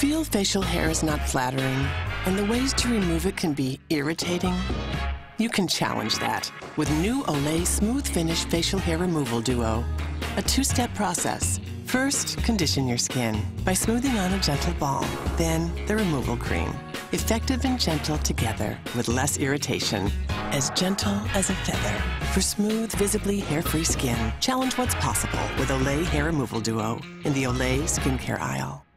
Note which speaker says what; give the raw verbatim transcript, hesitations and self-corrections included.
Speaker 1: Feel facial hair is not flattering, and the ways to remove it can be irritating? You can challenge that with new Olay Smooth Finish Facial Hair Removal Duo. A two-step process. First, condition your skin by smoothing on a gentle balm, then the removal cream. Effective and gentle together with less irritation. As gentle as a feather. For smooth, visibly hair-free skin, challenge what's possible with Olay Hair Removal Duo in the Olay Skincare aisle.